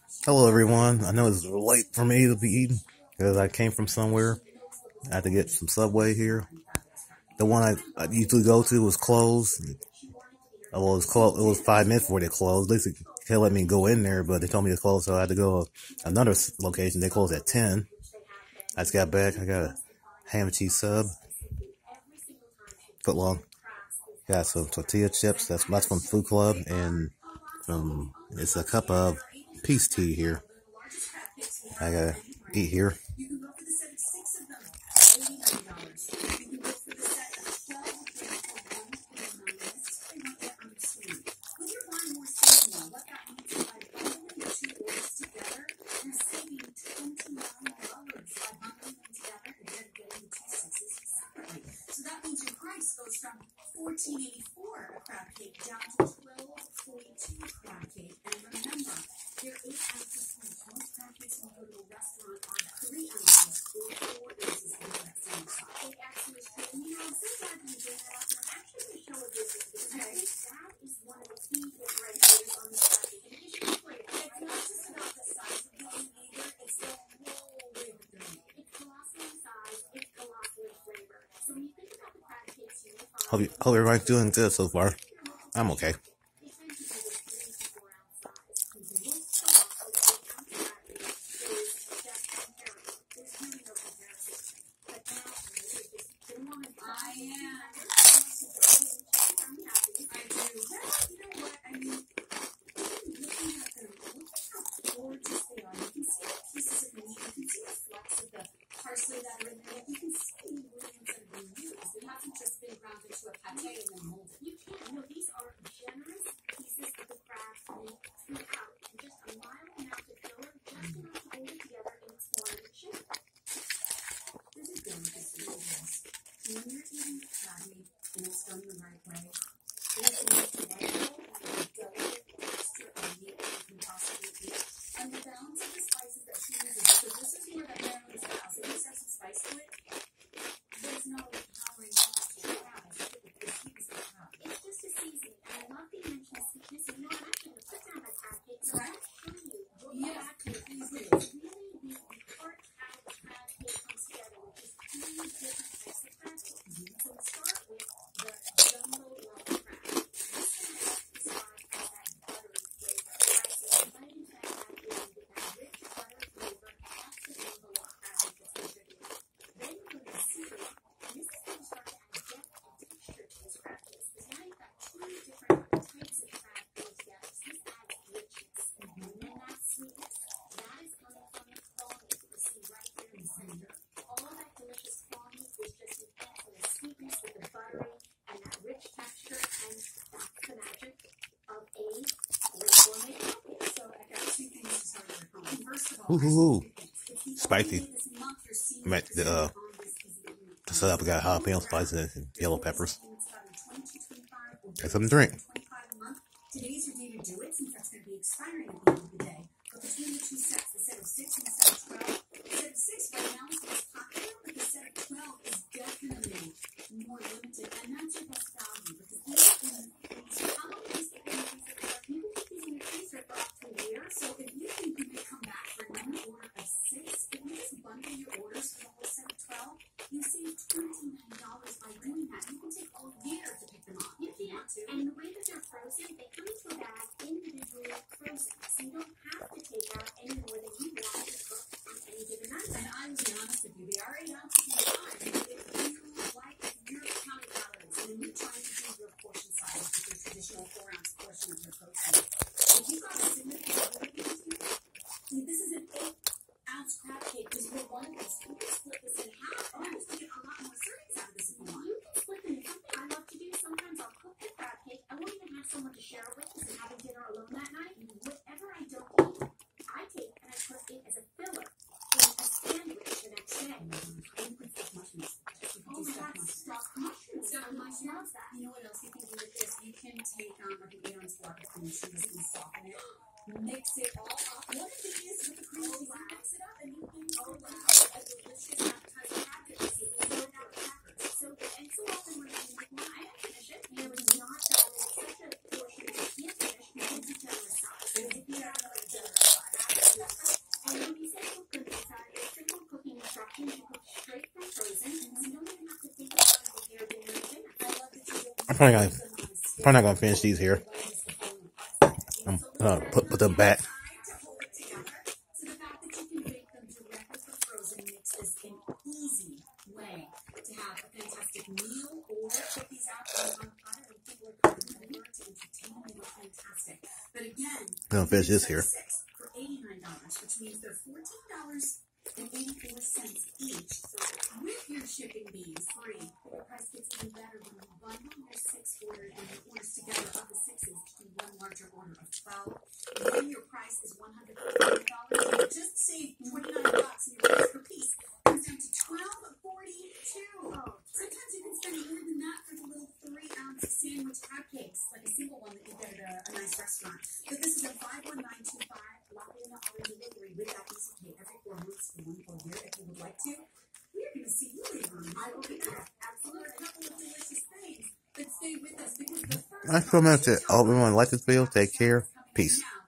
Hello, everyone. I know it's late for me to be eating because I came from somewhere. I had to get some Subway here. The one I usually go to was closed. Well, it was closed. It was 5 minutes before they closed. At least they let me go in there, but they told me to close, so I had to go to another location. They closed at 10. I just got back. I got a ham and cheese sub, foot long. Got some tortilla chips. That's from Food Club, and it's a cup of peace tea here. I gotta eat here. Hope everybody's doing good so far. I'm okay. Ooh, spicy. The setup got jalapeno spices and yellow peppers. Got something to drink. Today's your day to do it, since that's going to be expiring at the end of the day. But between the two sets, the set of 6 and the set of 12, the set of 6 right now is most popular, but the set of 12 is definitely more limited, and that's your best value, because these holidays, people put these in the freezer for up to a year, so if you think you can come back for another order of 6, if you just bundle your orders for the whole set of 12, you save $29 by doing that. You can take all year to pick them up if you want to. And the way that they're frozen, they come into a bag individually frozen, so you don't have to take out any more than you want to cook on any given night. And I will be honest with you, they already have to take time. If you're counting calories and you're trying to do your portion size with your traditional 4-ounce portion of your protein, if you've got a significant this is an 8-ounce crab cake. This is one of these. You can split this in half. Oh, you get a lot more servings out of this if you want. You can split them in something I love to do. Sometimes I'll cook the crab cake. I won't even have someone to share it with because I'm having dinner alone that night. Whatever I don't eat, I take and I put it as a filler in a sandwich the next day. You can stuff mushrooms. Oh my God, stuffed mushrooms. I love that. You know what else you can do with this? You can take like an 8-ounce block of cream cheese and soften it. Mix it all up. One of the is with the cream cheese, you mix it up and you can a delicious appetizer package. So often when you make one, I didn't finish it. It was not that it's such a portion that you can't finish. You can do generous size. If you have another generous size. probably not gonna finish these here. I'm put them back. I'm gonna finish this here. With your shipping being free, the price gets even better when you bundle your 6 order and your orders together of the 6s to one larger order of 12. And then your price is $140. You just save $29 in your price per piece. Comes down to $12.42. Sometimes you can spend more than that for the little 3-ounce sandwich cupcakes, like a single one that you get at a nice restaurant. But this is a 51925 Latina Auto Delivery with that easy pay every 4 months for 1 full year if you would like to. We're going to see you later on. I will be back. Absolutely. A couple of delicious things. But stay with us because the first... That's so much. I hope everyone liked this video. Take care. Peace.